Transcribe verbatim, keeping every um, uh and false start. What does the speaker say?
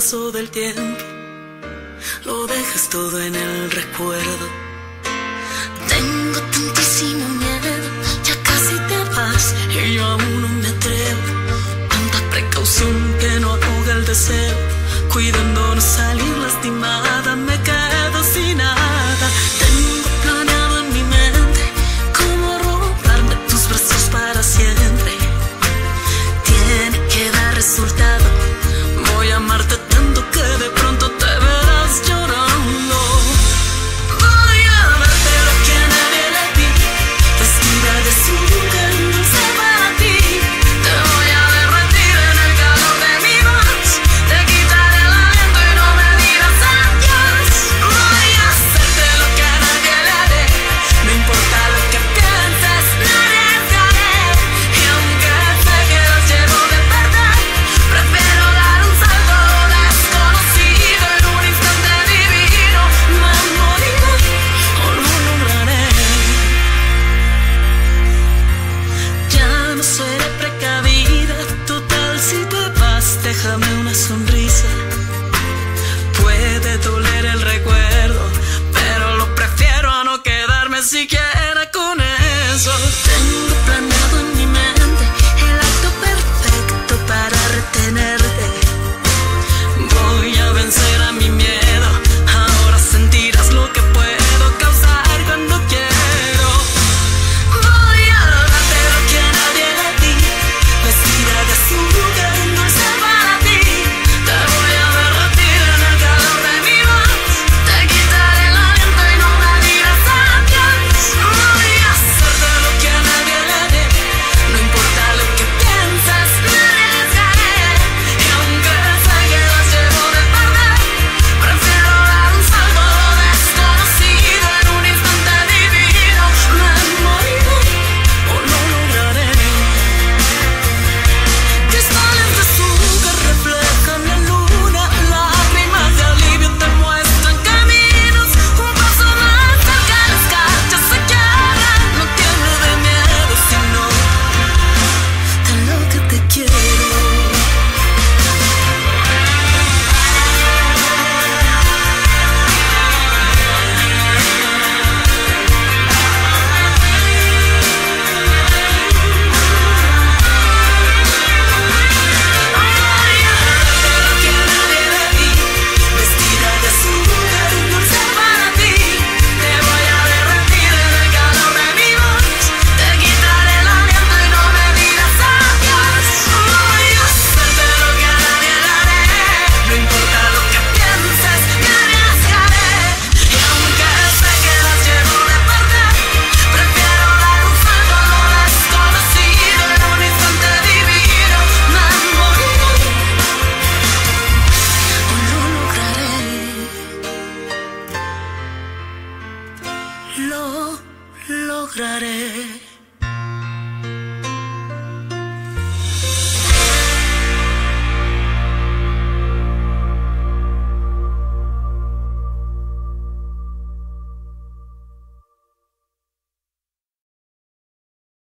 paso del tiempo lo dejas todo en el recuerdo. Tengo tantísimo miedo, ya casi te vas y yo aún no me atrevo. Tanta precaución que no ahoga el deseo, cuidando no salir lastimada, me quedo sin nada. Tengo planeado en mi mente cómo robarme tus brazos para siempre. Tiene que dar resultado, voy a amarte tanto que de pronto te verás llorando. Voy a darte lo que a nadie le di, vestida de azúcar dulce para ti. Te voy a derretir en el calor de mi voz, te quitaré el aliento y no me digas adiós. Voy a hacerte lo que a nadie le haré, no importa lo que pienses, no arriesgaré. Y aunque sé que los llevo de perder, prefiero dar un salto desconocido. En un instante divino me moriré o lo lograré. Ya no seré precavida, total si te vas déjame una sonrisa. Puede doler el recuerdo, pero lo prefiero a no quedarme siquiera con eso. Tengo planeado en mi mente el acto perfecto para retenerte. Voy a vencer a mi miedo, ahora sentirás lo que puedo causar cuando quiero. Voy a darte lo que a nadie le di, vestida de azúcar dulce para ti. Te voy a derretir en el calor de mi voz, te quitaré el aliento y no me digas adiós. Voy a hacerte lo que a nadie le dé, no importa lo que pienses, me arriesgaré. Y aunque sé que los llevo de perder, prefiero dar un salto desconocido. En un instante divino me moriré o lo lograré. Cristales de azúcar reflejan la luna, lágrimas de alivio te muestran caminos. Un paso más cerca, las calles se quiebran. No tiemblo de miedo, sino de lo que te quiero. Vestida de azúcar dulce para ti. Te voy a derretir en el calor de mi voz, te quitaré el aliento y no me digas adiós. Voy a hacerte lo que a nadie le haré, no importa lo que pienses, me arriesgaré. Y aunque sé que las llevo de perder, prefiero dar un salto a lo desconocido. En un instante divino me moriré o lo lograré. Lo lograré.